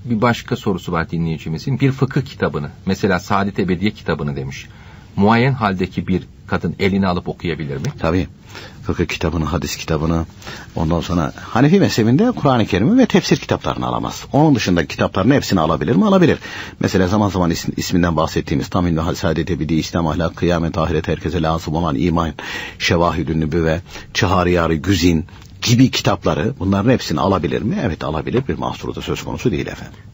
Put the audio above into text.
bir başka sorusu var dinleyicimizin. Bir fıkıh kitabını, mesela Saadet Ebediye kitabını demiş. Muayyen haldeki bir kadın eline alıp okuyabilir mi? Tabii. Fıkıh kitabını, hadis kitabını, ondan sonra Hanefi mezhebinde Kur'an-ı Kerim'i ve tefsir kitaplarını alamaz. Onun dışındaki kitapların hepsini alabilir mi? Alabilir. Mesela zaman zaman isminden bahsettiğimiz Tamim ve Saadet Ebediye, İslam Ahlak, Kıyamet, Ahiret, herkese lazım olan iman, Şevahidün Nübüvve, Çıhar-ı Güzin gibi kitapları, bunların hepsini alabilir mi? Evet, alabilir. Bir mahsuru da söz konusu değil efendim.